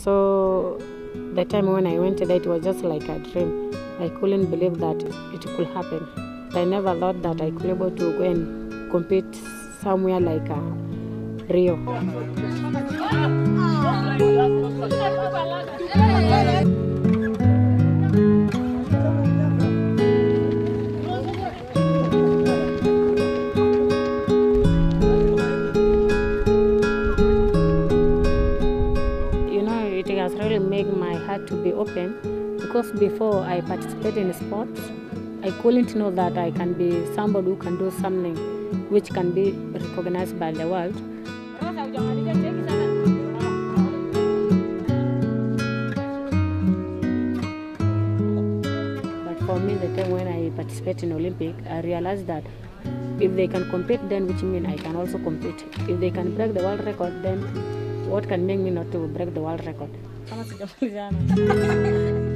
So the time when I went there, it was just like a dream. I couldn't believe that it could happen. I never thought that I could be able to go and compete somewhere like Rio. It has really made my heart to be open, because before I participated in sports, I couldn't know that I can be somebody who can do something which can be recognized by the world. But for me, the time when I participated in Olympic, I realized that if they can compete, then which means I can also compete. If they can break the world record, then what can make me not to break the world record?